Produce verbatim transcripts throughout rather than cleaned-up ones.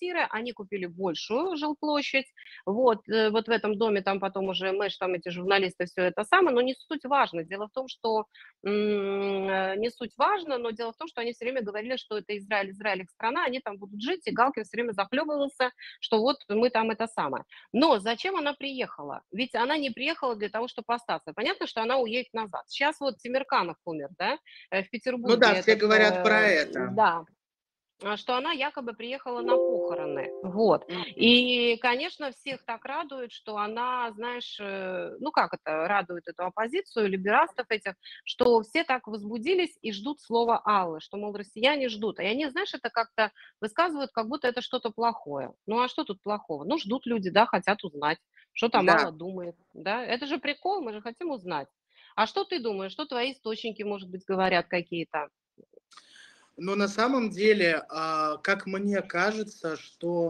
квартиры, они купили большую жилплощадь. Вот, э, вот в этом доме там потом уже Мэш, там эти журналисты, все это самое, но не суть важно. Дело в том, что м, э, не суть важно, но дело в том, что они все время говорили, что это Израиль, Израиль их страна, они там будут жить, и Галкин все время захлебывался, что вот мы там это самое. Но зачем она приехала? Ведь она не приехала для того, чтобы остаться. Понятно, что она уедет назад. Сейчас вот Тимирканов умер, да, э, в Ну Петербурге да, все этот, говорят про э, это. да, а, что она якобы приехала на похороны. Вот. Мгм. И, конечно, всех так радует, что она, знаешь, э, ну как это, радует эту оппозицию, либерастов этих, что все так возбудились и ждут слова Аллы, что, мол, россияне ждут. И они, знаешь, это как-то высказывают, как будто это что-то плохое. Ну а что тут плохого? Ну ждут люди, да, хотят узнать, что там Да. Алла думает, да. Это же прикол, мы же хотим узнать. А что ты думаешь, что твои источники, может быть, говорят какие-то? Но на самом деле, а, как мне кажется, что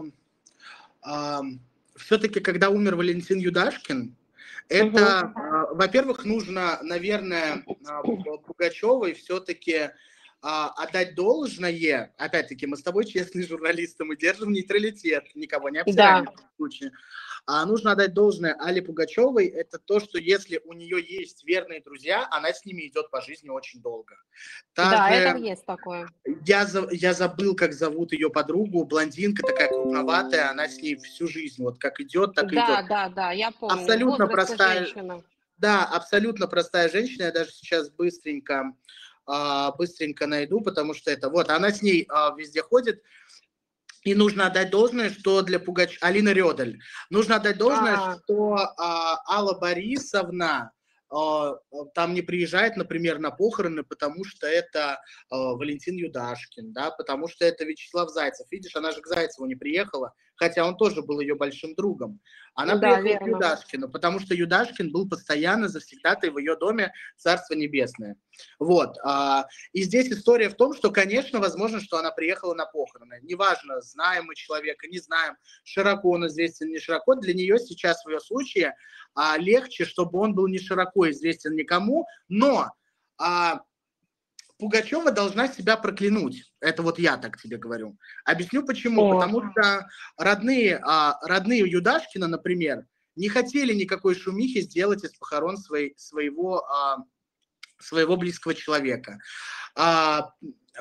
все-таки, когда умер Валентин Юдашкин, Мгм. это, а, во-первых, нужно, наверное, а, Пу- Пугачевой все-таки а, отдать должное. Опять-таки, мы с тобой честные журналисты, мы держим нейтралитет, никого не обсираем Да, ни в коем случае. А нужно отдать должное Алле Пугачевой, это то, что если у нее есть верные друзья, она с ними идет по жизни очень долго. Та да, это же есть такое. я, за- я забыл, как зовут ее подругу, блондинка такая крупноватая, она с ней всю жизнь, вот как идет, так и идет. Да, да, да, я помню. В Абсолютно возрасте простая, женщина. да, абсолютно простая женщина, я даже сейчас быстренько, а, быстренько найду, потому что это, вот, она с ней а, везде ходит, и нужно отдать должное, что для Пугач... Алина Рёдель. Нужно отдать должное, А, что а, Алла Борисовна а, там не приезжает, например, на похороны, потому что это а, Валентин Юдашкин, да, потому что это Вячеслав Зайцев. Видишь, она же к Зайцеву не приехала, хотя он тоже был ее большим другом. Она да, приехала к верно. Юдашкину, потому что Юдашкин был постоянно завсегдатай в ее доме, Царство Небесное. Вот. А, и здесь история в том, что, конечно, возможно, что она приехала на похороны. Неважно, знаем мы человека, не знаем, широко он известен, не широко. Для нее сейчас в ее случае а, легче, чтобы он был не широко известен никому, но а, Пугачева должна себя проклянуть. Это вот я так тебе говорю. Объясню почему. О, Потому что родные, а, родные Юдашкина, например, не хотели никакой шумихи сделать из похорон своей, своего, а, своего близкого человека. А,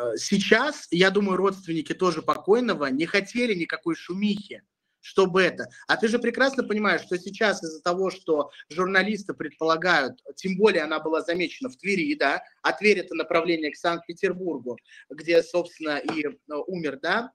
сейчас, я думаю, родственники тоже покойного не хотели никакой шумихи, чтобы это. А ты же прекрасно понимаешь, что сейчас из-за того, что журналисты предполагают, тем более она была замечена в Твери, да, а Тверь это направление к Санкт-Петербургу, где, собственно, и э, умер, да,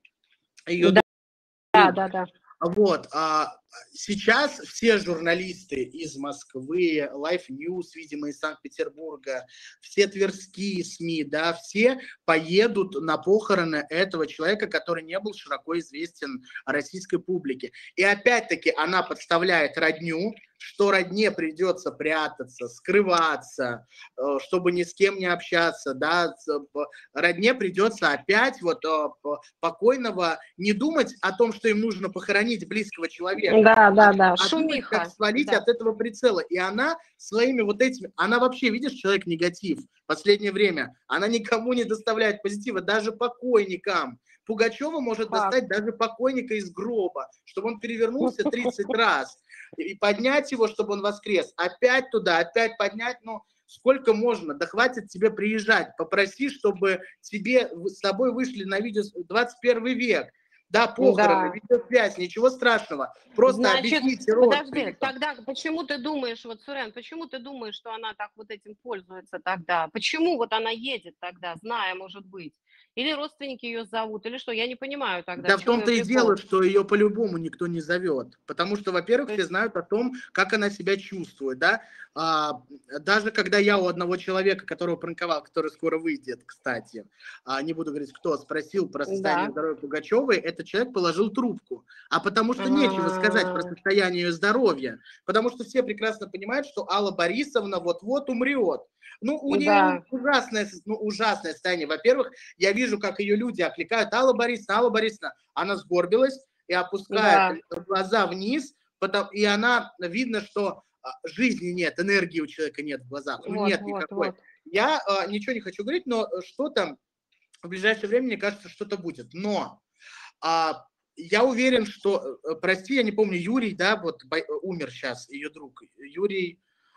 ее да, да, друг. да, да. Вот, а сейчас все журналисты из Москвы, Life News, видимо, из Санкт-Петербурга, все тверские СМИ, да, все поедут на похороны этого человека, который не был широко известен российской публике. И опять-таки она подставляет родню, что родне придется прятаться, скрываться, чтобы ни с кем не общаться, да, родне придется опять вот покойного не думать о том, что им нужно похоронить близкого человека, Да, а, да, да. а думать, как Шумиха. свалить Да. от этого прицела. И она своими вот этими, она вообще, видишь, человек негатив в последнее время, она никому не доставляет позитива, даже покойникам. Пугачева может Факт. достать даже покойника из гроба, чтобы он перевернулся тридцать раз, и поднять его, чтобы он воскрес, опять туда, опять поднять, ну, сколько можно, да хватит тебе приезжать, попроси, чтобы тебе с тобой вышли на видео двадцать первый век, да, похороны, Да. видеосвязь, ничего страшного, просто Значит, объясните подожди, родственникам. тогда почему ты думаешь, вот, Сурен, почему ты думаешь, что она так вот этим пользуется тогда? Почему вот она едет тогда, зная, может быть? Или родственники ее зовут, или что? Я не понимаю тогда, Да в в чем ее том-то и дело, прикол. что ее по-любому никто не зовет. Потому что, во-первых, То все есть, знают о том, как она себя чувствует. Да? А, даже когда я у одного человека, которого пранковал, который скоро выйдет, кстати, а, не буду говорить, кто, спросил про состояние да. здоровья Пугачевой, этот человек положил трубку. А потому что нечего сказать про А, состояние ее здоровья. Потому что все прекрасно понимают, что Алла Борисовна вот-вот умрет. Ну, у нее да, ужасное, ну, ужасное состояние. Во-первых, я вижу, как ее люди окликают: Алла Борисовна, Алла Борисовна. Она сгорбилась и опускает да. глаза вниз, потом, и она, видно, что а, жизни нет, энергии у человека нет в глазах, ну Вот, нет вот, никакой. вот. Я а, ничего не хочу говорить, но что-то в ближайшее время, мне кажется, что-то будет. Но а, я уверен, что, э, прости, я не помню, Юрий, да, вот бой- умер сейчас, ее друг, Юрий,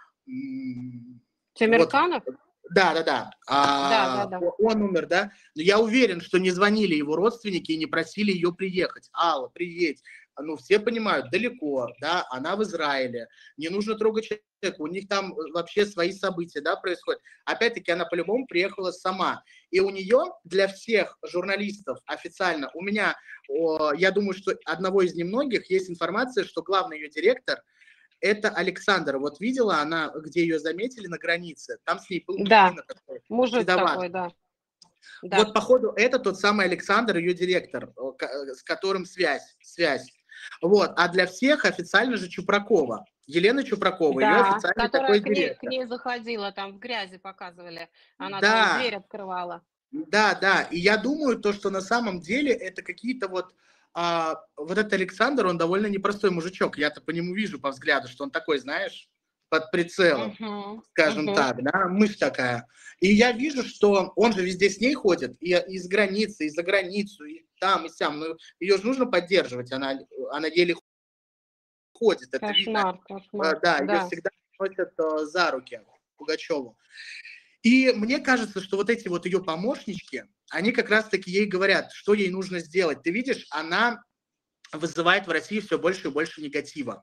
м, вот, Тимирканов? да, да, да, Да, да, а, да. о- он умер, да, но я уверен, что не звонили его родственники и не просили ее приехать. Алла, приедь. Ну, все понимают, далеко, да, она в Израиле, не нужно трогать человека, у них там э, вообще свои события, да, происходят. Опять-таки, она по-любому приехала сама. И у нее для всех журналистов официально, у меня, о, я думаю, что одного из немногих есть информация, что главный ее директор это Александр. Вот видела она, где ее заметили на границе? Там с ней был Да, мужчина такой, мужик такой, седоватый. да. Да. Вот, походу, это тот самый Александр, ее директор, с которым связь. связь. Вот. А для всех официально же Чупракова. Елена Чупракова, ее Да, официальный которая такой к ней, к директор. ней заходила, там в грязи показывали. Она там Да, дверь открывала. да, да. И я думаю, то, что на самом деле это какие-то вот... А, вот этот Александр, он довольно непростой мужичок. Я-то по нему вижу, по взгляду, что он такой, знаешь, под прицелом, Угу, скажем угу. так, да, мышь такая. И я вижу, что он же везде с ней ходит, и из границы, и за границу, и там, и сям. Ну, ее же нужно поддерживать, она, она еле ходит, это видно. Кошмар, Э, кошмар. Да, ее Да. всегда носят э, за руки, Пугачеву. И мне кажется, что вот эти вот ее помощнички, они как раз-таки ей говорят, что ей нужно сделать. Ты видишь, она вызывает в России все больше и больше негатива.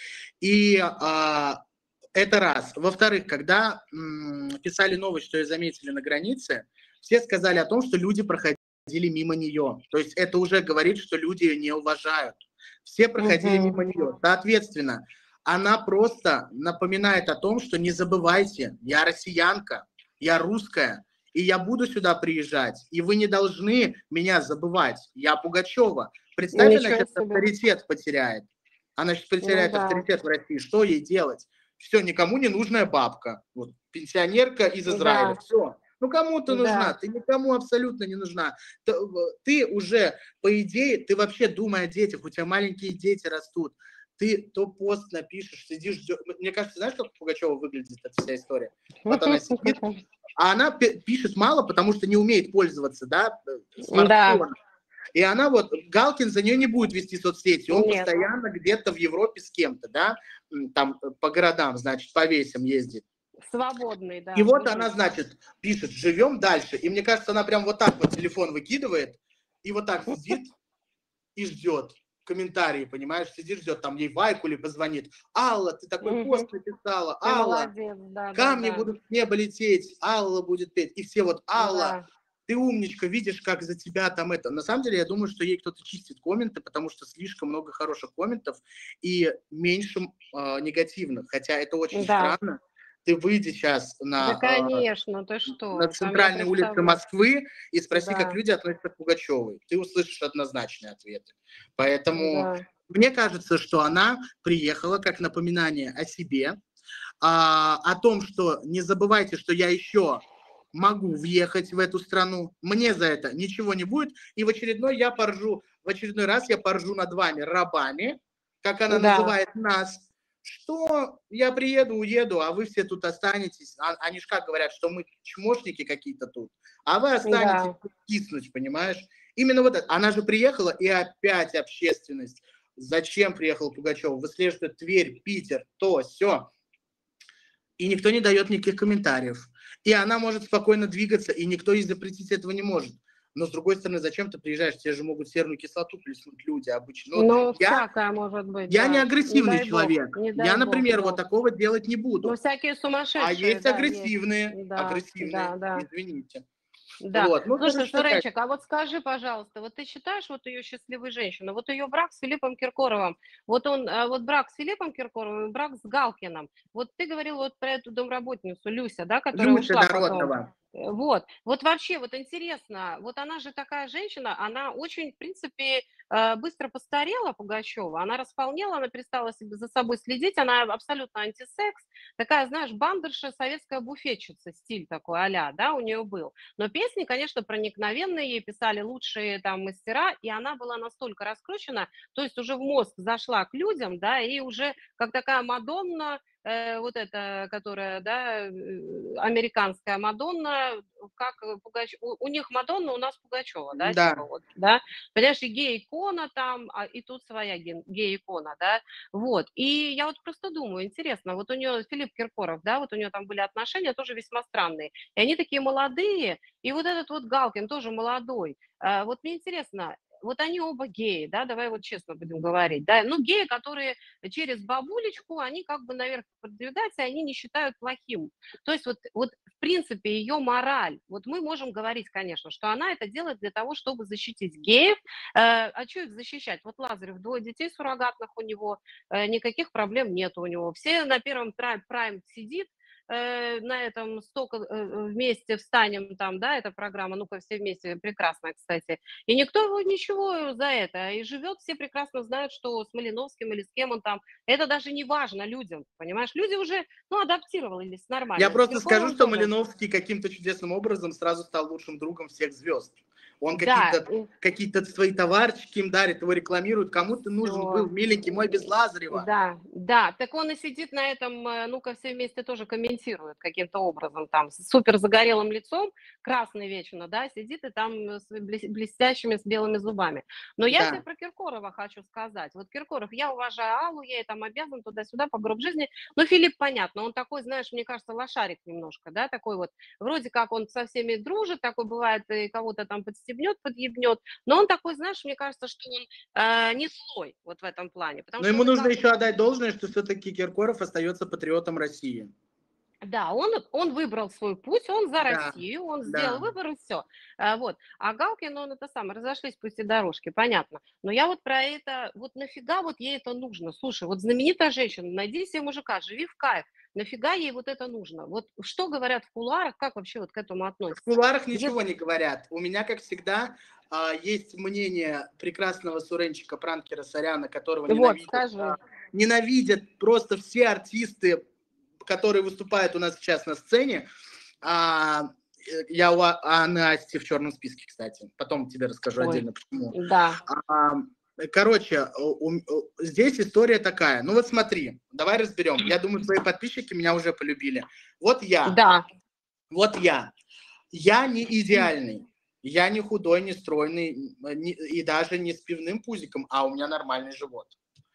И а, это раз. Во-вторых, когда м, писали новость, что ее заметили на границе, все сказали о том, что люди проходили мимо нее. То есть это уже говорит, что люди ее не уважают. Все проходили Угу. мимо нее. Соответственно, она просто напоминает о том, что не забывайте, я россиянка, я русская, и я буду сюда приезжать, и вы не должны меня забывать. Я Пугачева. Представь, она Ничего сейчас себе. авторитет потеряет. Она сейчас Ну потеряет да. авторитет в России. Что ей делать? Все, никому не нужная бабка. Вот, пенсионерка из Израиля. Да, Все. Ну, кому ты нужна? да. Ты никому абсолютно не нужна. Ты, ты уже, по идее, ты вообще думай о детях. У тебя маленькие дети растут. Ты то пост напишешь, сидишь, ждешь. Мне кажется, знаешь, как у Пугачева выглядит эта вся история? Вот она сидит, а она пишет мало, потому что не умеет пользоваться, да, Да, смартфоном. И она вот, Галкин за нее не будет вести соцсети, он нет. постоянно где-то в Европе с кем-то, да, там по городам, значит, по весям ездит. Свободный, И да. вот Угу. она, значит, пишет, живем дальше. И мне кажется, она прям вот так вот телефон выкидывает, и вот так сидит и ждет комментарии, понимаешь, сидит, ждет, там ей Вайкули позвонит. Алла, ты такой пост Угу. написала, Ты Алла, молодец, да, да, камни да. будут с неба лететь, Алла будет петь. И все вот, Алла, Да. ты умничка, видишь, как за тебя там это. На самом деле, я думаю, что ей кто-то чистит комменты, потому что слишком много хороших комментов и меньше э, негативных. Хотя это очень Да. странно. Ты выйди сейчас Да, на, э, конечно, ты на что? Там я центральной улице представляю. Москвы и спроси, как Да, люди относятся к Пугачевой. Ты услышишь однозначные ответы. Поэтому да. мне кажется, что она приехала как напоминание о себе, а, о том, что не забывайте, что я еще могу въехать в эту страну, мне за это ничего не будет, и в очередной я поржу, в очередной раз я поржу над вами, рабами, как она Да, называет нас, что я приеду, уеду, а вы все тут останетесь, а, они же как говорят, что мы чмошники какие-то тут, а вы останетесь да. киснуть, понимаешь? Именно вот это. Она же приехала, и опять общественность. Зачем приехал Пугачев? Выслеживает Тверь, Питер, то, все. И никто не дает никаких комментариев. И она может спокойно двигаться, и никто ей запретить этого не может. Но, с другой стороны, зачем ты приезжаешь? Тебе же могут серную кислоту плеснуть люди обычно. Ну, Ну, я, всякое может быть, я не да. Не агрессивный дай бог, человек. не Я, дай бог, например, вот да. такого делать не Ну, буду. всякие А сумасшедшие, есть да, есть. агрессивные. Да, Агрессивные, да, да. извините. Да. Вот. Ну, Слушай, короче, такая. Суренчик, а вот скажи, пожалуйста, вот ты считаешь вот ее счастливой женщиной? Вот ее брак с Филиппом Киркоровым, вот он, а, вот брак с Филиппом Киркоровым и брак с Галкиным. Вот ты говорил вот про эту домработницу Люся, да, которая Люся ушла потом. Дородного. Э, Вот, вот вообще, вот интересно, вот она же такая женщина, она очень, в принципе, э, быстро постарела, Пугачева, она располнела, она перестала себе за собой следить, она абсолютно антисекс, такая, знаешь, бандерша, советская буфетчица, стиль такой а да, у нее был. Но песни, конечно, проникновенные, ей писали лучшие там мастера, и она была настолько раскручена, то есть уже в мозг зашла к людям, да, и уже как такая Мадонна э, вот эта, которая, да, э, американская Мадонна, как э, Пугач... у, у них Мадонна, у нас Пугачева, да, Да, типа вот, да, понимаешь, и гей-икона там, а, и тут своя ген- гей-икона, да, вот, и я вот просто думаю, интересно, вот у нее Филипп Киркоров, да, вот у нее там были отношения тоже весьма странные, и они такие молодые, и вот этот вот Галкин тоже молодой, а, вот мне интересно, вот они оба геи, да, давай вот честно будем говорить, да, ну, геи, которые через бабулечку, они как бы наверх продвигаются, и они не считают плохим. То есть вот, вот в принципе ее мораль, вот мы можем говорить, конечно, что она это делает для того, чтобы защитить геев, э, а что их защищать? Вот Лазарев, двое детей суррогатных у него, э, никаких проблем нет у него, все на первом прайм сидит, э, на этом столько э, вместе встанем там, да, эта программа, ну-ка все вместе, прекрасная, кстати, и никто его ничего за это, и живет, все прекрасно знают, что с Малиновским или с кем он там, это даже не важно людям, понимаешь, люди уже, ну, адаптировались я нормально, с просто скажу, Киркоровым что тоже. Малиновский каким-то чудесным образом сразу стал лучшим другом всех звезд. Он Да, какие-то какие-то свои товарчики им дарит, его рекламирует. Кому ты нужен был, все. миленький мой, без Лазарева? Да, да, так он и сидит на этом, э, ну-ка все вместе тоже комментирует каким-то образом, там, с супер загорелым лицом, красный вечно, да, сидит и там э, с блес- блестящими с белыми зубами. Но я тебе Да. про Киркорова хочу сказать. Вот Киркоров, я уважаю Аллу, я ей там обязан туда-сюда по гроб жизни. Но Филипп, понятно, он такой, знаешь, мне кажется, лошарик немножко, да, такой вот, вроде как он со всеми дружит, такой бывает, и кого-то там подстебнет, подъебнет, но он такой, знаешь, мне кажется, что он э, не злой вот в этом плане, потому Но что ему он и нужно как еще бы, отдать должное, что все-таки Киркоров остается патриотом России. да, он, он выбрал свой путь, он за Да, Россию, он сделал да. выбор и все. А, вот. А Галкин, он это самое, разошлись пусть дорожки, понятно. Но я вот про это, вот нафига вот ей это нужно? Слушай, вот знаменитая женщина, найди себе мужика, живи в кайф. Нафига ей вот это нужно? Вот что говорят в кулуарах, как вообще вот к этому В относятся? кулуарах Где... ничего не говорят. У меня, как всегда, а, есть мнение прекрасного суренчика Пранкера Соряна, которого Вот, ненавидят, скажи. а, ненавидят просто все артисты, которые выступают у нас сейчас на сцене. А, э, я у А- Анны Асти в черном списке, кстати. Потом тебе расскажу Ой, отдельно, почему. да, А, Короче, у- у- здесь история такая. Ну вот смотри, давай разберем. Я думаю, твои подписчики меня уже полюбили. Вот я, да. вот я. Я не идеальный. Я не худой, не стройный, не- и даже не с пивным пузиком, а у меня нормальный живот.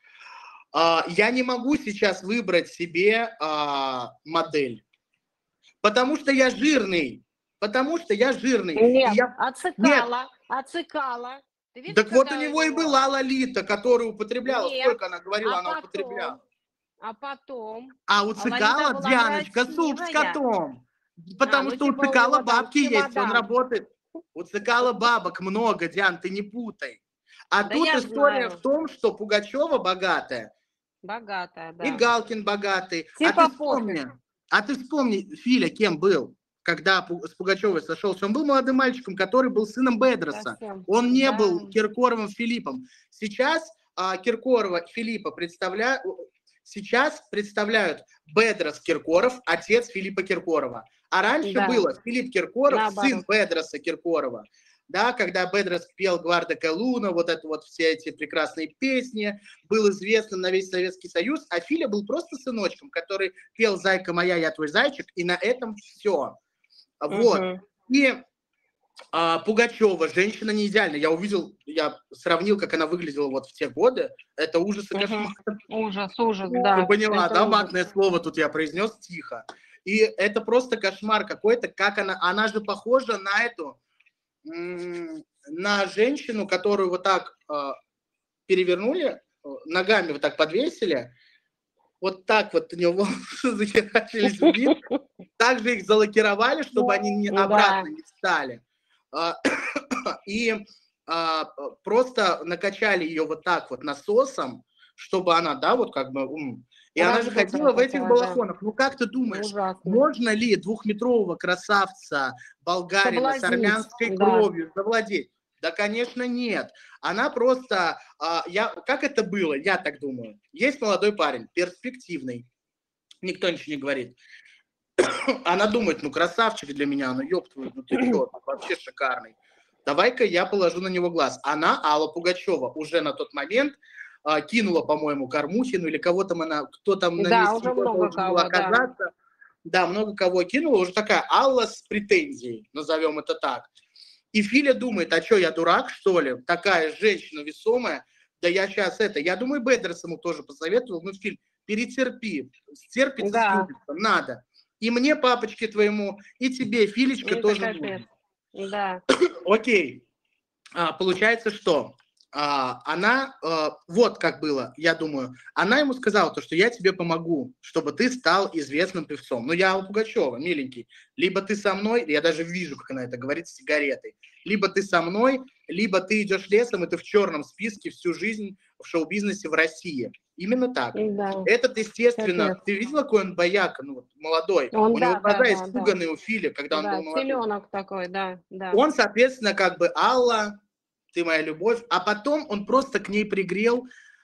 А, Я не могу сейчас выбрать себе а, модель, потому что я жирный. Потому что я жирный. И Нет, я... Нет, отсыкала, отсыкала. Ты видел, так вот у какая у него и него? была Лолита, которая употребляла. Нет, Сколько она а говорила, она потом, употребляла. а потом, А у а Лолита Цикала, была Дианочка, суп с красивая. котом. А, Потому ну что у типа у Цикала него там бабки есть, он чемодан. работает. У Цикала бабок много, Диан, ты не путай. А Да тут я история в знаю, том, что Пугачева богатая, богатая, и да. Галкин богатый. А ты Типа пофиг вспомни, а ты вспомни, Филя кем был, когда Пу- с Пугачевой сошелся. Он был молодым мальчиком, который был сыном Бедроса. совсем. Он не Да, был Киркоровым Филиппом. Сейчас а, Киркорова Филиппа представляют, сейчас представляют Бедрос Киркоров, отец Филиппа Киркорова. А раньше да, было Филипп Киркоров, сын наоборот. Бедроса Киркорова. Да, когда Бедрос пел «Гварда Калуна», вот это вот все эти прекрасные песни, был известным на весь Советский Союз, а Филя был просто сыночком, который пел «Зайка моя, я твой зайчик», и на этом все. Вот. Мгм. И а, Пугачева, женщина не идеальная. Я увидел, я сравнил, как она выглядела вот в те годы. Это ужас и Мгм. кошмар. Ужас, ужас, Ну, да, поняла, это да, ужас. матное слово тут я произнес тихо. И это просто кошмар какой-то, как она, она же похожа на эту, м, на женщину, которую вот так э, перевернули, э, ногами вот так подвесили, вот так вот у нее волосы захерачились вниз, также их залакировали, чтобы они не, Да, обратно не встали. А, И а, просто накачали ее вот так вот насосом, чтобы она, да, вот как бы... м. И она же раздутая ходила в этих такая, да, балахонах. Ну как ты думаешь, ужасно. можно ли двухметрового красавца болгарина с Соблазнить, армянской да. кровью завладеть? Да, конечно, нет. Она просто... а, я, как это было, я так думаю. Есть молодой парень, перспективный, никто ничего не говорит. Она думает, ну красавчик для меня, ну ёб твою, ну ты чё, вообще шикарный. Давай-ка я положу на него глаз. Она, Алла Пугачева, уже на тот момент а, кинула, по-моему, Кормухину или кого там она, кто там на Да, месте уже него много должен был кого, да. оказаться. Да, много кого кинула, уже такая Алла с претензией, назовем это так. И Филя думает, а что, я дурак, что ли? Такая женщина весомая, да я сейчас это... Я думаю, Бедрос ему тоже посоветовал, ну, Филь, перетерпи, стерпится, Да. стюпится, надо. И мне, папочке твоему, и тебе, Филечка, Это тоже капец. нужно. Да. Окей. А, получается, что а, она, а, вот как было, я думаю, она ему сказала то, что я тебе помогу, чтобы ты стал известным певцом. Ну, я Алла Пугачева, миленький. Либо ты со мной, я даже вижу, как она это говорит, с сигаретой. Либо ты со мной, либо ты идешь лесом, и ты в черном списке всю жизнь в шоу-бизнесе в России. Именно так. Да. Этот, естественно, Капец. ты видела, какой он бояка, ну, молодой? Он, У него да, да, глаза да, да. испуганные у Фили, когда он Да, был молодой. теленок такой, да, да. Он, соответственно, как бы Алла, ты моя любовь, а потом он просто к ней пригрел,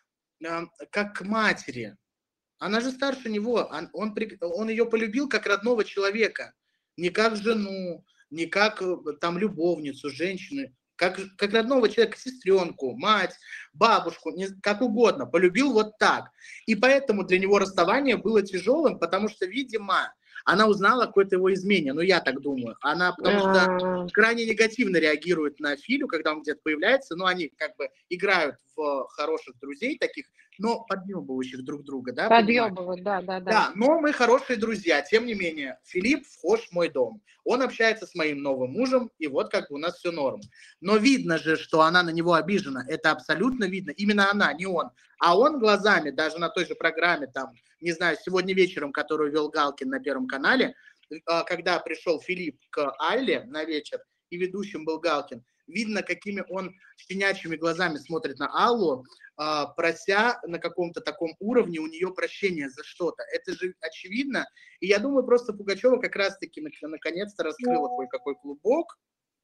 э, как к матери. Она же старше него, он, он, он ее полюбил как родного человека, не как жену, не как там любовницу, женщину, как, как родного человека, сестренку, мать, бабушку, не, как угодно, полюбил вот так. И поэтому для него расставание было тяжелым, потому что, видимо, она узнала о какой-то его измене, ну я так думаю. Она, потому что А, крайне негативно реагирует на Филю, когда он где-то появляется, но они как бы играют в хороших друзей таких, но подъебывающих друг друга, да, понимаешь? Подъебывают, да, да, да. Да, но мы хорошие друзья, тем не менее. Филипп вхож в мой дом. Он общается с моим новым мужем, и вот как бы у нас все норм. Но видно же, что она на него обижена. Это абсолютно видно. Именно она, не он. А он глазами, даже на той же программе, там, не знаю, сегодня вечером, которую вел Галкин на Первом канале, когда пришел Филипп к Алле на вечер, и ведущим был Галкин, видно, какими он щенячьими глазами смотрит на Аллу, прося на каком-то таком уровне у нее прощения за что-то. Это же очевидно. И я думаю, просто Пугачева как раз-таки наконец-то раскрыла кое-какой клубок.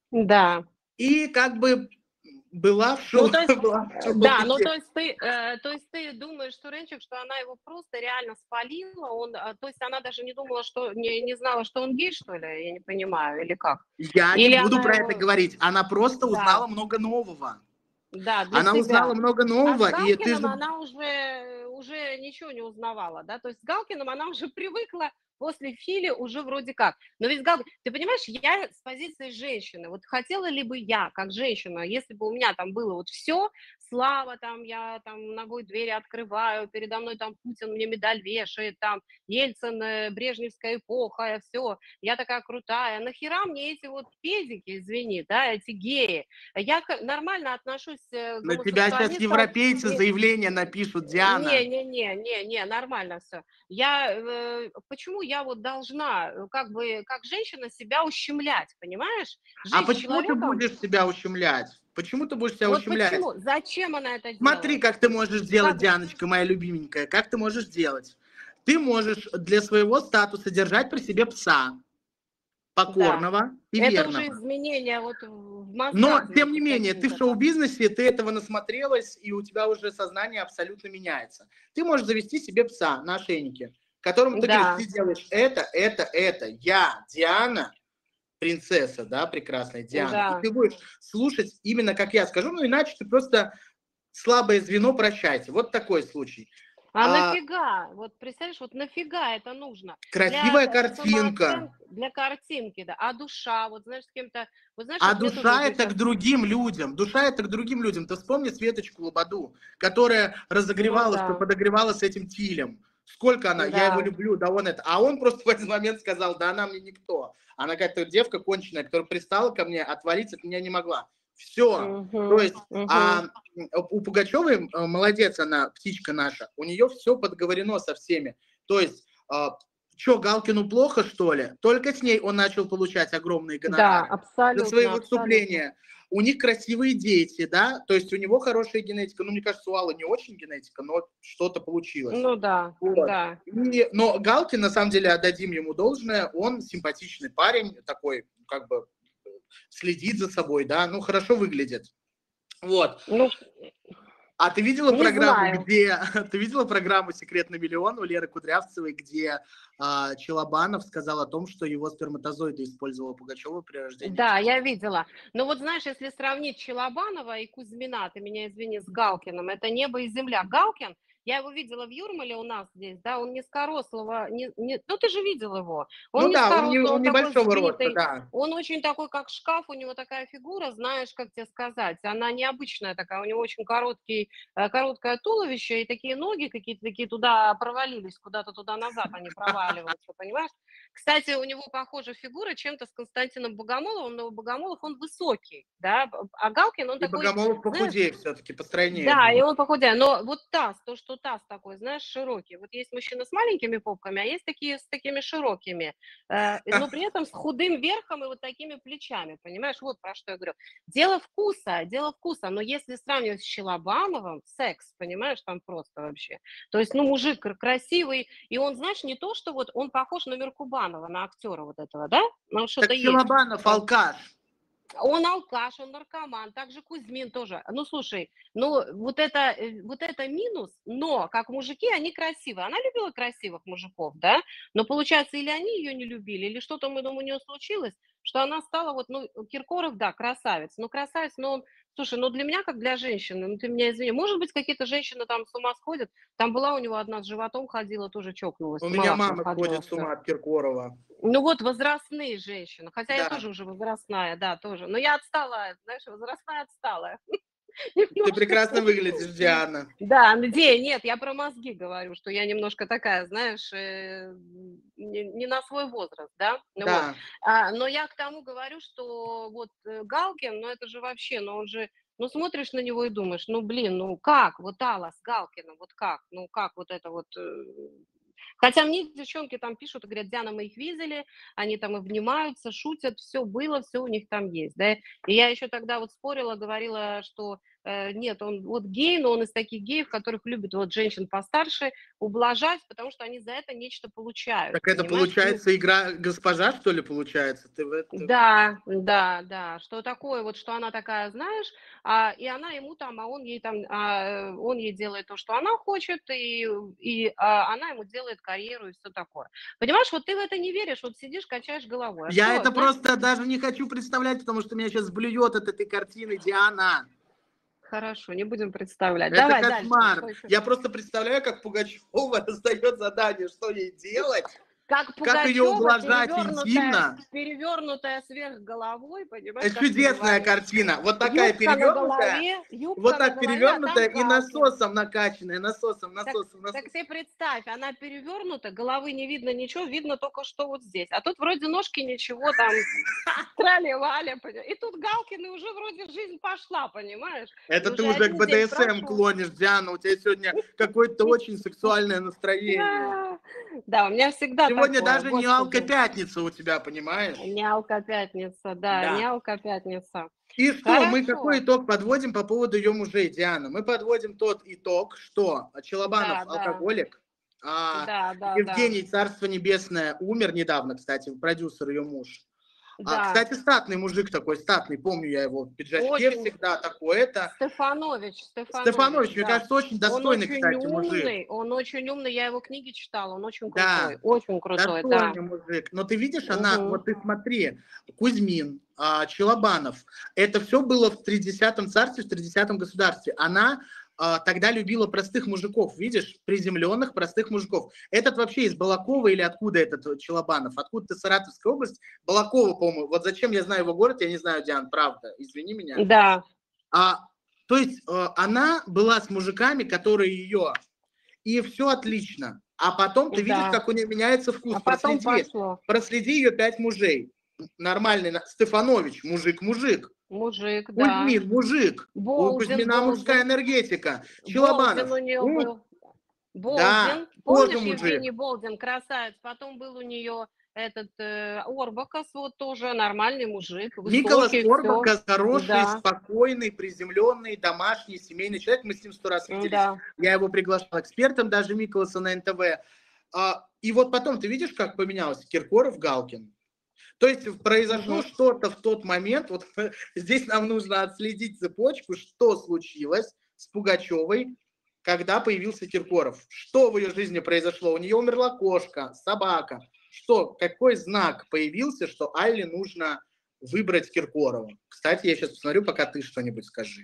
Да. И как бы была в шоу. Ну, то есть, была в шоу да, ну то есть ты, э, то есть ты думаешь, Туренчик, что она его просто реально спалила, он, э, то есть она даже не думала, что, не, не знала, что он гей, что ли, я не понимаю, или как? Я Или не буду она про его... это говорить. Она просто Да. узнала много нового. Да, для Она себя. узнала много А нового, с и ты Галкиным же... она уже, уже ничего не узнавала, да, то есть с Галкиным она уже привыкла после Фили уже вроде как. Но ведь, Галкин, ты понимаешь, я с позиции женщины, вот хотела ли бы я, как женщина, если бы у меня там было вот все, слава там, я там ногой двери открываю, передо мной там Путин мне медаль вешает, там Ельцин, э, Брежневская эпоха, все, я такая крутая, нахера мне эти вот педики, извини, да, эти геи, я к- нормально отношусь э, к На тебя сейчас гомосексуалистам. европейцы И- заявление напишут, Диана. Не, не, не, не, не, нормально все. Я, э, почему я вот должна, э, как бы, как женщина себя ущемлять, понимаешь? А Жить с почему ты человеком, будешь себя ущемлять? Почему ты будешь себя вот ущемлять? почему, зачем она это Смотри, делает? как ты можешь делать, Как, Дианочка, моя любименькая, как ты можешь делать. Ты можешь для своего статуса держать при себе пса, да, покорного и это уже верного. изменения вот в Но, мозгах, тем не значит, менее, ты в какие-то там. шоу-бизнесе, ты этого насмотрелась, и у тебя уже сознание абсолютно меняется. Ты можешь завести себе пса на ошейнике, которому ты говоришь, Да, ты делаешь это, это, это. Я, Диана, принцесса, да, прекрасная Диана. И да. ты будешь слушать именно как я скажу, ну иначе ты просто слабое звено, прощайте. Вот такой случай. А А, нафига? Вот представляешь, вот нафига это нужно? Для красивая э, картинка. самооценки, для картинки, да. А душа, вот знаешь, с кем-то, вот знаешь, А вот мне тоже душа вот это сейчас, к другим людям. Душа это к другим людям. Ты вспомни Светочку Лободу, которая ну разогревалась, да, подогревала с этим Тилем. Сколько она, я его да, люблю, да он это. А он просто в этот момент сказал, да она мне никто. Она какая-то девка конченая, которая пристала ко мне, отвалиться от меня не могла. Все. То угу, есть угу. а, у Пугачевой, молодец она, птичка наша, у нее все подговорено со всеми. То есть а, что, Галкину плохо, что ли? Только с ней он начал получать огромные Да, гонорары за свои абсолютно, абсолютно. выступления. У них красивые дети, да, то есть у него хорошая генетика. Ну, мне кажется, у Аллы не очень генетика, но что-то получилось. Ну да, Вот. да. И, но Галкин, на самом деле, отдадим ему должное, он симпатичный парень, такой, как бы, следит за собой, да, ну, хорошо выглядит. Вот. Ну, А ты видела Не программу, знаю. где ты видела программу «Секрет на миллион» у Леры Кудрявцевой, где а, Челобанов сказал о том, что его сперматозоиды использовала Пугачева при рождении Да, детей? я видела. Но вот знаешь, если сравнить Челобанова и Кузьмина, ты меня извини, с Галкиным, это небо и земля. Галкин, я его видела в Юрмале у нас здесь, да, он низкорослого, не, не, ну ты же видел его, он Ну да, он, не, низкорослый, он он такой небольшого роста, сбитый, да. он очень такой, как шкаф, у него такая фигура, знаешь, как тебе сказать, она необычная такая, у него очень короткий, э, короткое туловище и такие ноги какие-то такие туда провалились, куда-то туда назад они проваливаются, понимаешь? Кстати, у него похожа фигура чем-то с Константином Богомоловым, но у Богомолов он высокий, да, б- а Галкин он И такой, Богомолов знаешь, похудее все-таки, постройнее да, и будет. он похудее, но вот таз, то, что таз такой, знаешь, широкий. Вот есть мужчины с маленькими попками, а есть такие с такими широкими, э, но при этом с худым верхом и вот такими плечами, понимаешь? Вот про что я говорю. Дело вкуса, дело вкуса, но если сравнивать с Щелобановым, секс, понимаешь, там просто вообще. То есть, ну, мужик кр- красивый, и он, знаешь, не то, что вот он похож на Меркубанова, на актера вот этого, да? Ну, что-то Так есть. Челобанов Э, алкаш. Он алкаш, он наркоман, также Кузьмин тоже. Ну, слушай, ну, вот это, э, вот это минус, но как мужики они красивые. Она любила красивых мужиков, да, но получается, или они ее не любили, или что-то там у нее случилось, что она стала вот, ну, Киркоров, да, красавец, ну, красавец, но он, слушай, ну, для меня, как для женщины, ну, ты меня извини, может быть, какие-то женщины там с ума сходят, там была у него одна с животом ходила, тоже чокнулась, У с меня малахом мама ходила, сходит с все. ума от Киркорова. Ну вот возрастные женщины, хотя я Да. тоже уже возрастная, да, тоже. Но я отсталая, знаешь, возрастная отсталая. Ты Немножко. прекрасно выглядишь, Диана. Да, где? Нет, я про мозги говорю, что я немножко такая, знаешь, э, не, не на свой возраст, да, ну вот. Да. А, но я к тому говорю, что вот э, Галкин, ну это же вообще, ну он же, ну смотришь на него и думаешь, ну блин, ну как, вот Алла с Галкиным, вот как, ну как вот это вот. э, Хотя мне девчонки там пишут и говорят, Диана, мы их видели, они там обнимаются, шутят, все было, все у них там есть, да. И я еще тогда вот спорила, говорила, что э, нет, он вот гей, но он из таких геев, которых любят вот женщин постарше ублажать, потому что они за это нечто получают, Так это понимаешь? Ну, получается игра госпожа, что ли, получается? Ты в это... да, да, да, что такое вот, что она такая, знаешь, а, и она ему там, а он ей там, а, он ей делает то, что она хочет, и, и а, она ему делает карьеру и все такое. Понимаешь, вот ты в это не веришь, вот сидишь, качаешь головой. А Я что, это знаешь, просто даже не хочу представлять, потому что меня сейчас блюет от этой картины, Диана. хорошо, не будем представлять. Это Давай дальше, что кошмар. еще? Я просто представляю, как Пугачева раздает задание, что ей делать, Как как ее Пугачева, ублажать перевернутая, интимно. перевернутая сверх головой, понимаешь, Это как ты чудесная говоришь. картина. Вот такая Юбка на перевернутая, голове, вот юбка на так голове, а перевернутая там и Галкин. насосом накачанная, насосом, Так, насосом, так насосом. ты представь, она перевернута, головы не видно ничего, видно только что вот здесь. А тут вроде ножки ничего, там трали-вали, поня- и тут Галкин, и уже вроде жизнь пошла, понимаешь? И Это ты уже уже к один день бэ дэ эс эм прошел. клонишь, Диана. У тебя сегодня какое-то очень сексуальное настроение. Да, у меня всегда Сегодня такое, даже не господи. алко-пятница у тебя, понимаешь? Неалко-пятница, да, Да. неалко-пятница. И что, мы какой Хорошо, итог подводим по поводу ее мужей, Диана? Мы подводим тот итог, что Челобанов да, да, алкоголик, а да, да, да, Евгений, царство небесное, умер недавно, кстати, продюсер ее муж. А, да, кстати, статный мужик такой, статный, помню я его в пиджачке очень. всегда, такой это. Стефанович, Стефанович, Стефанович, мне да. кажется, очень Он достойный, очень кстати, мужик. умный, он очень умный, я его книги читала, он очень крутой, Да, очень крутой, да. достойный мужик. Но ты видишь, она, Мгм. вот ты смотри, Кузьмин, а, Челобанов, это все было в тридцатом царстве, в тридцатом государстве. Она а, тогда любила простых мужиков, видишь, приземленных простых мужиков. Этот вообще из Балакова или откуда этот вот Челобанов? Откуда-то Саратовская область? Балакова, по-моему. Вот зачем я знаю его город, я не знаю, Диан, правда, извини меня. Да, А, то есть а, она была с мужиками, которые ее и все отлично. А потом ты видишь, да. как у нее меняется вкус. А потом Проследи, пошло. проследи ее пять мужей. Нормальный. на- Стефанович, мужик-мужик. Мужик, да. Кузьмин, мужик. У Болдин, Кузьмина мужская Болдин. энергетика. Болдин Челобанов. у нее У, был. да, Болдин. тоже Помнишь мужик. Евгений Болдин, красавец? Потом был у нее этот э, Орбакас, вот тоже нормальный мужик, Николас высокий, все. Орбакас хороший, Да, спокойный, приземленный, домашний, семейный человек. Мы с ним сто раз виделись. да. Я его приглашал экспертом, даже Николаса на эн тэ вэ. А, и вот потом ты видишь, как поменялось Киркоров, Галкин. То есть произошло Мгм. что-то в тот момент, вот здесь нам нужно отследить цепочку, что случилось с Пугачевой, когда появился Киркоров. Что в ее жизни произошло? У нее умерла кошка, собака. Что, какой знак появился, что Алле нужно выбрать Киркорова? Кстати, я сейчас посмотрю, пока ты что-нибудь скажи.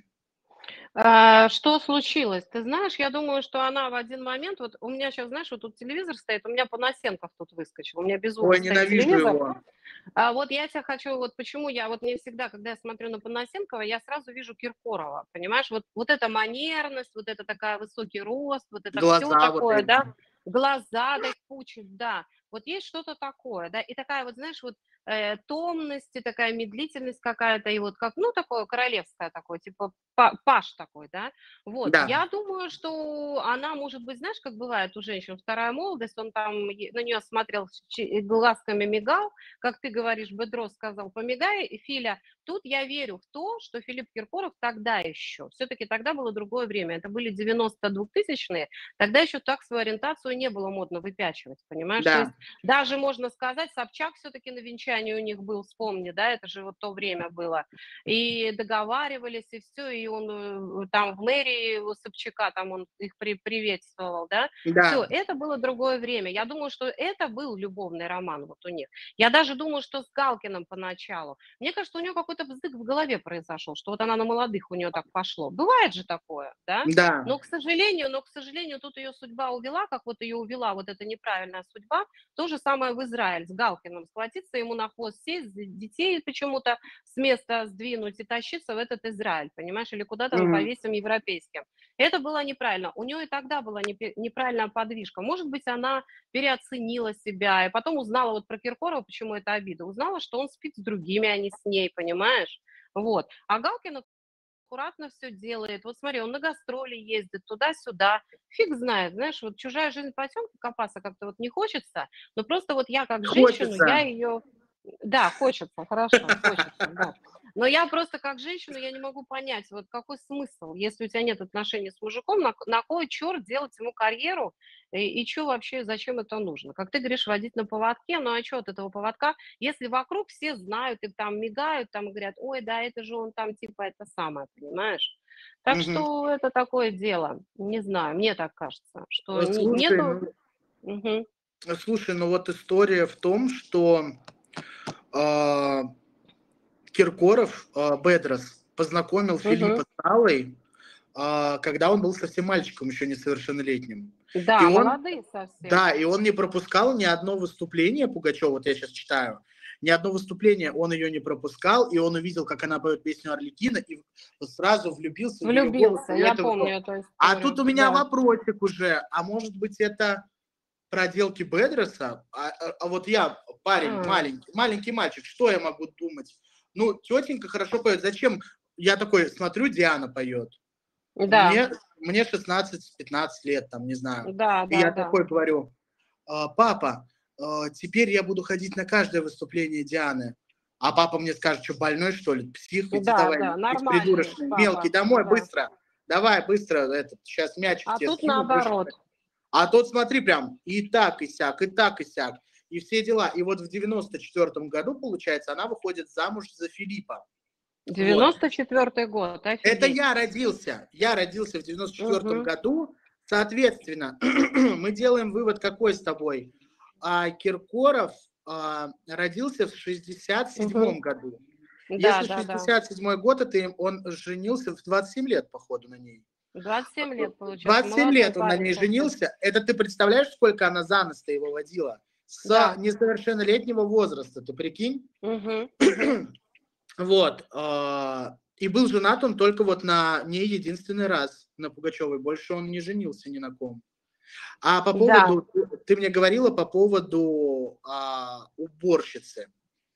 А, что случилось? Ты знаешь, я думаю, что она в один момент, вот у меня сейчас, знаешь, вот тут телевизор стоит, у меня Панасенков тут выскочил, у меня без уха Ой, стоит ненавижу телевизор. его. А вот я тебя хочу, вот почему я, вот мне всегда, когда я смотрю на Панасенкова, я сразу вижу Киркорова, понимаешь, вот, вот эта манерность, вот это такая высокий рост, вот это все Глаза вот такое, да, эти. глаза, да, их пучит, да, вот есть что-то такое, да, и такая вот, знаешь, вот э, томность, и такая медлительность какая-то, и вот как, ну, такое королевское такое, типа па- паш такой, да, вот, Да, я думаю, что она, может быть, знаешь, как бывает у женщин, вторая молодость, он там е- на нее смотрел, чи- глазками мигал, как ты говоришь, Бедрос сказал, помигай, и Филя, тут я верю в то, что Филипп Киркоров тогда еще, все-таки тогда было другое время, это были девяносто двухтысячные, тогда еще так свою ориентацию не было модно выпячивать, понимаешь, то есть да. даже можно сказать, Собчак все-таки на венчании у них был, вспомни, да, это же вот то время было, и договаривались, и все, и он э, там в мэрии у Собчака, там он их при, приветствовал, да, все, Да. это было другое время, я думаю, что это был любовный роман вот у них, я даже думаю, что с Галкиным поначалу, мне кажется, у нее какой-то бздык в голове произошел, что вот она на молодых у нее так пошло, бывает же такое, да, Да. но, к сожалению, но, к сожалению, тут ее судьба увела, как вот ее увела вот эта неправильная судьба. То же самое в Израиль с Галкиным. Схватиться ему на хвост, сесть, детей почему-то с места сдвинуть и тащиться в этот Израиль, понимаешь, или куда-то мы Мгм. повесим европейским. Это было неправильно. У нее и тогда была непе- неправильная подвижка. Может быть, она переоценила себя, и потом узнала вот про Киркорова, почему это обида. Узнала, что он спит с другими, а не с ней, понимаешь? Вот. А Галкин аккуратно все делает. Вот смотри, он на гастроли ездит туда-сюда. Фиг знает, знаешь, вот чужая жизнь потемки копаться как-то вот не хочется, но просто вот я как женщину, я Хочется. ее... Да, хочется, хорошо, хочется, да. Но я просто как женщина, я не могу понять, вот какой смысл, если у тебя нет отношений с мужиком, на, на кой черт делать ему карьеру, и, и что вообще, зачем это нужно? Как ты говоришь, водить на поводке, ну а что от этого поводка, если вокруг все знают и там мигают, там и говорят, ой, да, это же он там типа это самое, понимаешь? Так Мгм. что это такое дело, не знаю, мне так кажется, что Э, не- Слушай, нету... ну, Мгм. слушай, ну вот история в том, что а, Киркоров, а, Бедрос, познакомил Мгм. Филиппа с Аллой, а, когда он был совсем мальчиком, еще несовершеннолетним. И Да, он, молодые совсем. да, и он не пропускал ни одно выступление Пугачева, вот я сейчас читаю, ни одно выступление он ее не пропускал, и он увидел, как она поет песню Арлекина, и вот сразу влюбился в ее голос, Влюбился, в я эту голос. помню эту А тут историю, у меня да. вопросик уже, а может быть это проделки Бедроса, а, а- а вот я, парень, А, маленький, маленький мальчик, что я могу думать? Ну, тетенька хорошо поет, зачем? Я такой смотрю, Диана поет. да, Мне, мне шестнадцать-пятнадцать лет, там, не знаю. да, И да, я да. такой говорю, «А, папа, а, теперь я буду ходить на каждое выступление Дианы. А папа мне скажет, что больной, что ли? Псих, иди Да, давай, да, иди нормальный придурочный, мелкий, папа, домой, да. быстро. Давай, быстро, этот, сейчас мячик А тебе тут скину, будешь. наоборот. А тот, смотри, прям и так, и сяк, и так, и сяк, и все дела. И вот в девяносто четвертом году, получается, она выходит замуж за Филиппа. Вот. девяносто четвертый год, Это офигеть. я родился. Я родился в девяносто четвертом Угу. году. Соответственно, мы делаем вывод какой с тобой? А Киркоров а, родился в шестьдесят Угу. седьмом году. Да, Если да, да. шестьдесят седьмой год, это им- он женился в двадцать семь лет, походу, на ней. двадцать семь лет, получается. двадцать семь Молодой лет он на парень ней совсем. женился. Это ты представляешь, сколько она за нос-то его водила? С Да. несовершеннолетнего возраста, ты прикинь? Угу. Угу. Вот. а, И был женат он только вот на ней единственный раз, на Пугачевой. Больше он не женился ни на ком. А по Да. поводу, ты мне говорила по поводу а, уборщицы.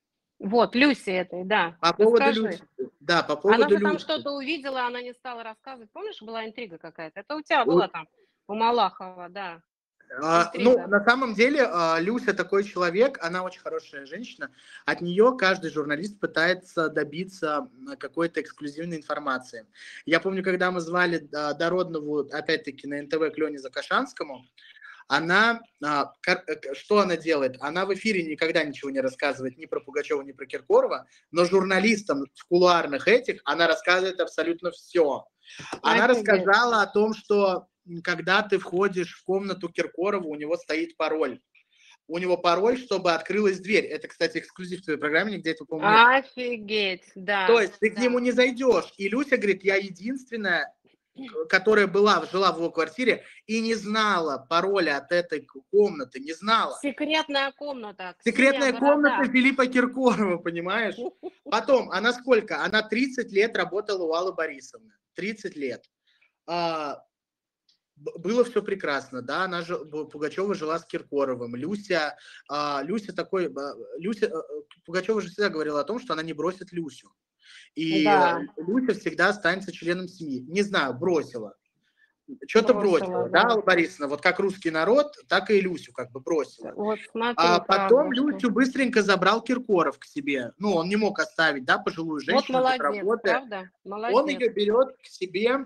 Вот, Люси этой, да. По поводу Расскажи. Люси. Да, по Она поводу же там Люси. что-то увидела, она не стала рассказывать. Помнишь, была интрига какая-то? Это у тебя У- была там, у Малахова, да. а, Ну, Интрига. на самом деле, а, Люся такой человек, она очень хорошая женщина. От нее каждый журналист пытается добиться м, какой-то эксклюзивной информации. Я помню, когда мы звали а, Дороднову, опять-таки, на эн тэ вэ к Лене Закашанскому, она, а, что она делает? Она в эфире никогда ничего не рассказывает ни про Пугачева, ни про Киркорова, но журналистам в кулуарных этих она рассказывает абсолютно все. Она Офигеть. рассказала о том, что когда ты входишь в комнату Киркорова, у него стоит пароль. У него пароль, чтобы открылась дверь. Это, кстати, эксклюзив в твоей программе, нигде этого, по-моему, нет. Офигеть, да. То есть ты да. к нему не зайдешь. И Люся говорит, я единственная, которая была, жила в его квартире и не знала пароля от этой комнаты, не знала. Секретная комната. Секретная комната Филиппа Киркорова, понимаешь? Потом, она сколько? Она тридцать лет работала у Аллы Борисовны. тридцать лет. А, было все прекрасно, да, она же, Пугачева жила с Киркоровым. Люся, а, Люся такой, Люся, Пугачева же всегда говорила о том, что она не бросит Люсю. И да. Люся всегда останется членом семьи. Не знаю, бросила. Что-то бросила, бросила да, Алла Борисовна? Вот как русский народ, так и Люсю как бы бросила. Вот, смотри, а потом правда, Люсю что... быстренько забрал Киркоров к себе. Ну, он не мог оставить, да, пожилую женщину. Вот молодец, правда? Молодец. Он ее берет к себе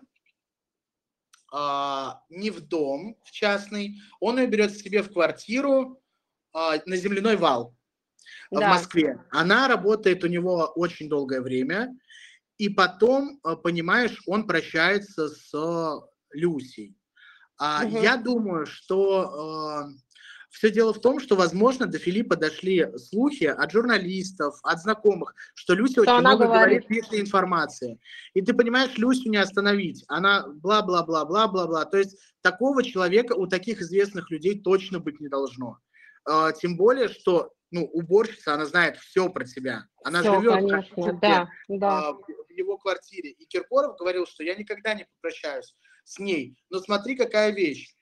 а, не в дом, в частный, он ее берет к себе в квартиру а, на Земляной вал. Да. В Москве. Она работает у него очень долгое время, и потом, понимаешь, он прощается с Люсей. А, угу. Я думаю, что э, все дело в том, что, возможно, до Филиппа дошли слухи от журналистов, от знакомых, что Люся что очень много говорит лишней информации. И ты понимаешь, Люсю не остановить. Она бла-бла-бла-бла-бла-бла. То есть такого человека у таких известных людей точно быть не должно. Э, тем более, что ну, уборщица, она знает все про тебя. Она все, живет конечно, да, да. в его квартире. И Киркоров говорил, что я никогда не попрощаюсь с ней. Но смотри, какая вещь.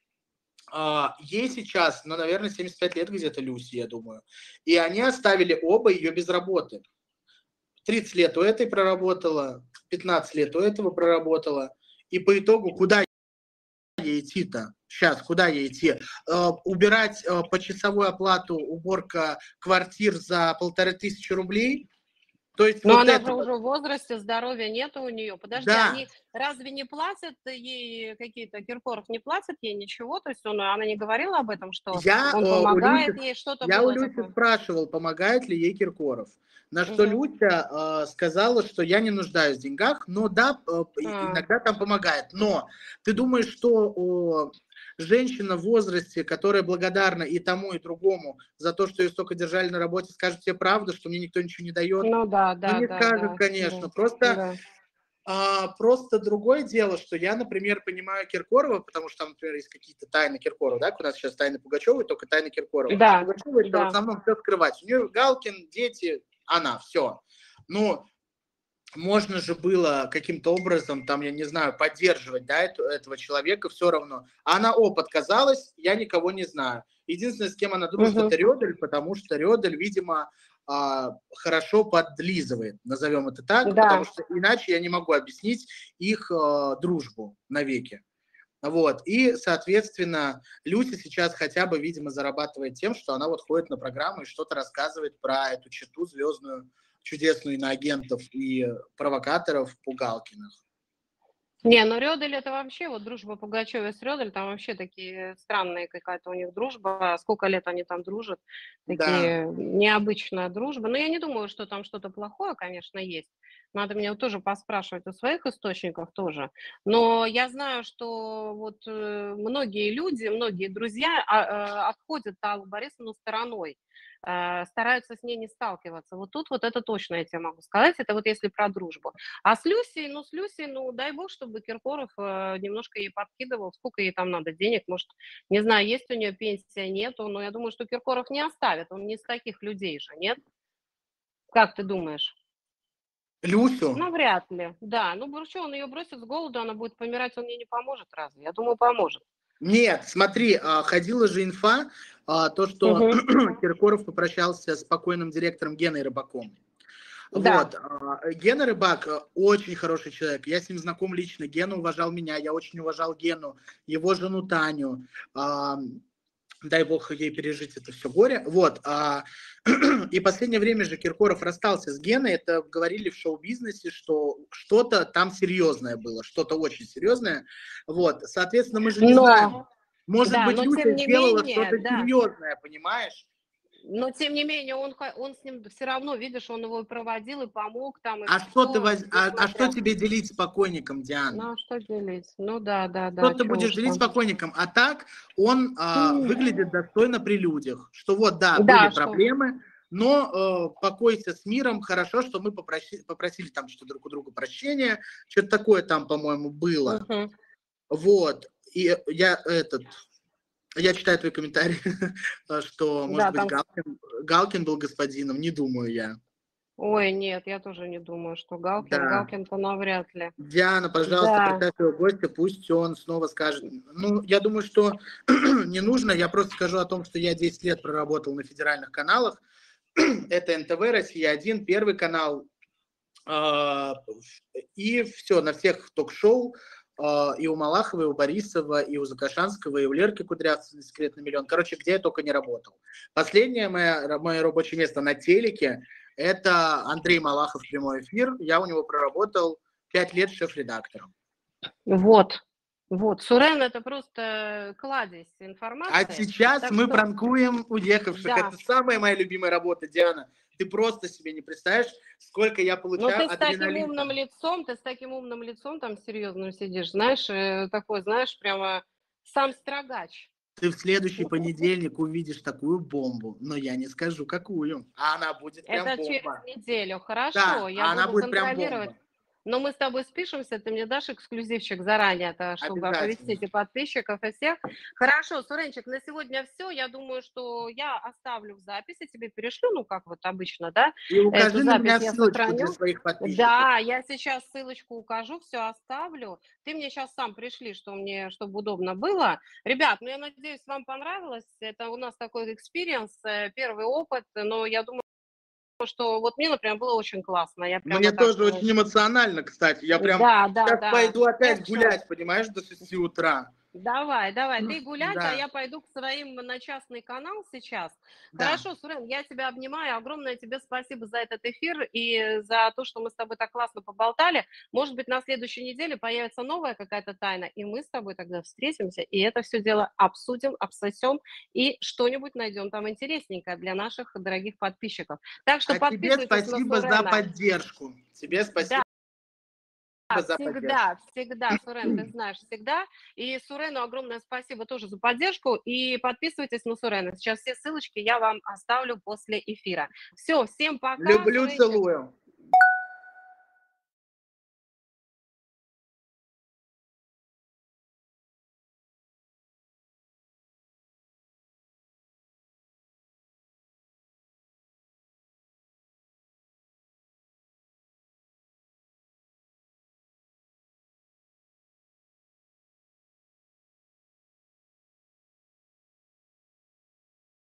Ей сейчас, ну, наверное, семьдесят пять лет где-то Люси, я думаю. И они оставили оба ее без работы. тридцать лет у этой проработала, пятнадцать лет у этого проработала. И по итогу, куда ей идти-то? Сейчас, куда ей идти? Э, убирать э, почасовую оплату, уборка квартир за полторы тысячи рублей? То есть но вот она это... же уже в возрасте, здоровья нету у нее. Подожди, да. Они разве не платят ей какие-то, Киркоров не платит ей ничего? То есть он, она не говорила об этом, что я, он помогает Люси, ей, что-то я было у Люси такое? спрашивал, помогает ли ей Киркоров. На что угу. Люся э, сказала, что я не нуждаюсь в деньгах, но да, э, а. иногда там помогает. Но ты думаешь, что... Э, женщина в возрасте, которая благодарна и тому, и другому за то, что ее столько держали на работе, скажет тебе правду, что мне никто ничего не дает? Ну да, да, ну, не да, скажет, да, конечно. Да, просто, да. А, просто другое дело, что я, например, понимаю Киркорова, потому что там, например, есть какие-то тайны Киркорова, да, у нас сейчас тайны Пугачевой, только тайны Киркорова. Да, а Пугачева да. в основном все скрывать. У нее Галкин, дети, она, все. Ну, можно же было каким-то образом, там, я не знаю, поддерживать, да, эту, этого человека все равно. А она, оп, отказалась, я никого не знаю. Единственное, с кем она дружит, угу. это Рёдель, потому что Рёдель, видимо, а, хорошо подлизывает, назовем это так, да. потому что иначе я не могу объяснить их а, дружбу навеки. Вот. И, соответственно, Люся сейчас хотя бы, видимо, зарабатывает тем, что она вот ходит на программы и что-то рассказывает про эту чету звездную, чудесную иноагентов и провокаторов Пугалкиных. Не, ну Рёдель это вообще, вот дружба Пугачева с Рёдель, там вообще такие странные какая-то у них дружба, сколько лет они там дружат, такие да. необычная дружба. Но я не думаю, что там что-то плохое, конечно, есть. Надо мне вот тоже поспрашивать у своих источников тоже. Но я знаю, что вот многие люди, многие друзья отходят Аллу Борисовну стороной, стараются с ней не сталкиваться. Вот тут вот это точно я тебе могу сказать, это вот если про дружбу. А с Люсей, ну с Люсей, ну дай бог, чтобы Киркоров немножко ей подкидывал, сколько ей там надо денег, может, не знаю, есть у нее пенсия, нету, но я думаю, что Киркоров не оставит, он не из таких людей же, нет? Как ты думаешь? Люсю? Ну, вряд ли, да. Ну, что, он ее бросит с голоду, она будет помирать, он ей не поможет разве? Я думаю, поможет. Нет, смотри, ходила же инфа, то, что угу. Киркоров попрощался с покойным директором Геной Рыбаком. Да. Вот. Гена Рыбак очень хороший человек. Я с ним знаком лично. Гена уважал меня, я очень уважал Гену, его жену Таню. Дай бог ей пережить это все горе. Вот. И в последнее время же Киркоров расстался с Геной. Это говорили в шоу-бизнесе, что что-то там серьезное было, что-то очень серьезное. Вот. Соответственно, мы же не Но... знаем. Может Да, быть, но Люся тем не сделала менее, что-то да. серьезное, понимаешь? Но тем не менее, он, ха- он с ним все равно, видишь, он его и проводил, и помог там, и А что ты все, воз... а, а что несмотря. тебе делить с покойником, Диана? Ну, а что делить? Ну, да, да, Что да, ты чего будешь уж делить с там. покойником? А так он а, М. выглядит достойно при людях. Что вот, да, были Да, что? проблемы, но э, покойся с миром. Хорошо, что мы попроси, попросили там что друг у друга прощения. Что-то такое там, по-моему, было. Мгм. Вот. И я этот... Я читаю твои комментарии, что, может Да, быть, там. Галкин, Галкин был господином. Не думаю я. Ой, нет, я тоже не думаю, что Галкин. Да. Галкин-то навряд ли. Диана, пожалуйста, Да. представь его гостя, пусть он снова скажет. Ну, я думаю, что не нужно, я просто скажу о том, что я десять лет проработал на федеральных каналах. Это эн тэ вэ, Россия один, Первый канал, э, и все, на всех ток-шоу, э, и у Малахова, и у Борисова, и у Закашанского, и у Лерки Кудрявцевой «Секретный миллион». Короче, где я только не работал. Последнее мое, мое рабочее место на телеке — это Андрей Малахов, прямой эфир. Я у него проработал пять лет шеф-редактором. Вот. Вот. Сурен — это просто кладезь А информации. сейчас Так мы что, пранкуем уехавших. да. Это самая моя любимая работа, Диана. Ты просто себе не представляешь, сколько я Но получаю ты с таким умным адреналина. лицом, ты с таким умным лицом там серьезным сидишь, знаешь, э, такой, знаешь, прямо сам строгач. Ты в следующий понедельник увидишь такую бомбу, но я не скажу, какую. А она будет прям Это через бомба. неделю. Хорошо, Да, я а она буду будет прям контролировать. бомба. Но мы с тобой спишемся, ты мне дашь эксклюзивчик заранее, -то, чтобы Обязательно. оповестить и подписчиков, и всех. Хорошо, Суренчик, на сегодня все. Я думаю, что я оставлю в записи, тебе перешлю, ну, как вот обычно, да, И эту укажи на запись меня я ссылочку для сохраню. своих подписчиков. Да, я сейчас ссылочку укажу, все оставлю. Ты мне сейчас сам пришли, что мне, чтобы удобно было. Ребят, ну, я надеюсь, вам понравилось. Это у нас такой экспириенс, э, первый опыт, но я думаю, что вот мне, например, было очень классно. Я Мне прямо так, тоже э, очень эмоционально, кстати. Я прям да, да, сейчас да. пойду опять Так что гулять, понимаешь, до шести утра. давай, давай, ты гулять, а Да, я пойду к своим на частный канал сейчас. да. Хорошо, Сурен, я тебя обнимаю. Огромное тебе спасибо за этот эфир и за то, что мы с тобой так классно поболтали. Может быть, на следующей неделе появится новая какая-то тайна, и мы с тобой тогда встретимся, и это все дело обсудим, обсосем, и что-нибудь найдем там интересненькое для наших дорогих подписчиков. Так что А тебе подписывайтесь на спасибо за Сурена. поддержку. Тебе Да. спасибо Да, за поддержку. всегда, всегда, Сурен, ты знаешь, всегда. И Сурену огромное спасибо тоже за поддержку. И подписывайтесь на Сурена. Сейчас все ссылочки я вам оставлю после эфира. Все, всем пока, Люблю, Суренчик. целую.